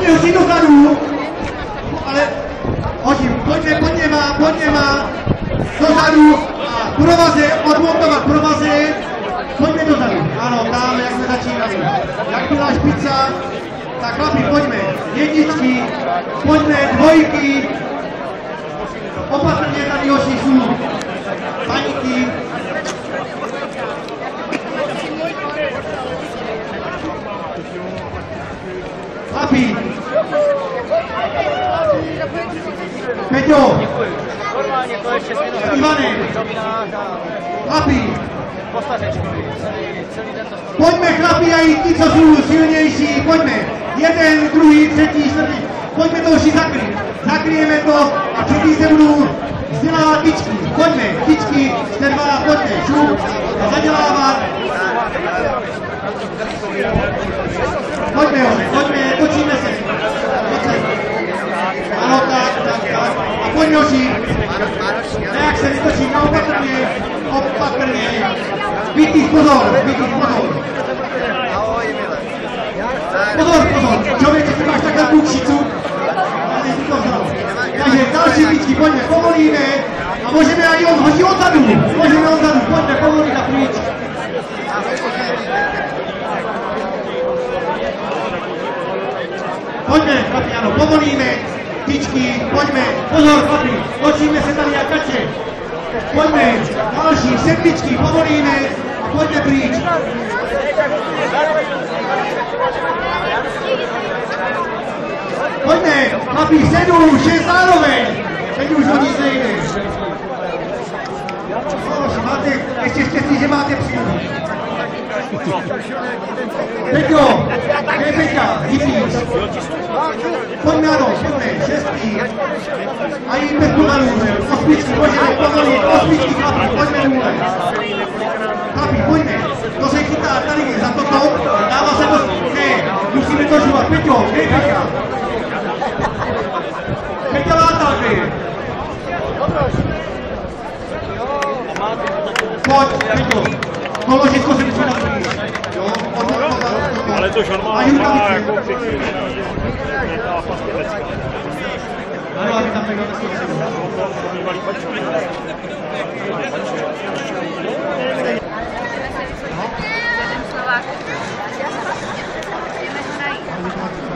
Pojďme už dozadu, ale pojďme má, dozadu a odmontovat provazy, pojďme dozadu, ano, tam, jak jsme začínali, jak byla špica, tak chlapi, pojďme, jedničky, pojďme, dvojky, opatrně tady hoši jsou, paniky, chlapi, Peťo, Ivane, chlapi, pojďme chlapi a i ti, co jsou silnější, pojďme, jeden, druhý, třetí, čtvrtý, pojďme to už zakryt, zakryjeme to a třetí se budou vzdělávat tyčky, pojďme, tyčky, červená, pojďme, šup a zadělávat. Pojďme, točíme se. Ano, tak. A pojďme hoši. Ne, jak se vytočí, opatrně. Vytých, pozor. Pozor. Člověče, ty máš takhle bukšicu. Takže další tyčky, pojďme, povolíme. A můžeme ani hodit odzadu. Pojďme, povolit a pryč. Pojďme, chlapi, ano, povolíme, tyčky, pojďme, pozor, chlapi, točíme se tady jak kače. Pojďme, další, sedmičky, povolíme a pojďme pryč. Pojďme, chlapi, 7, 6 zároveň, teď už o nic nejde. Máte, ještě štěstí, že máte příjmu. Peťo, kde je Peťa? Vypíš. Pojďme, ano, pojďme, šestý. A jí bez pomalů, osmičky, pojďme, pomalit, osmičky, chlapi, pojďme nůle. Chlapi, pojďme, to se chytá tady za toto, dává se to, ne, musíme to žívat. Peťo, kde je Peťa? Peťa Látal, kde je? Pojď, Peťo, položitko se musíme naplnit. Ale to normálně má jako přichyl. Ano, aby tam peklo to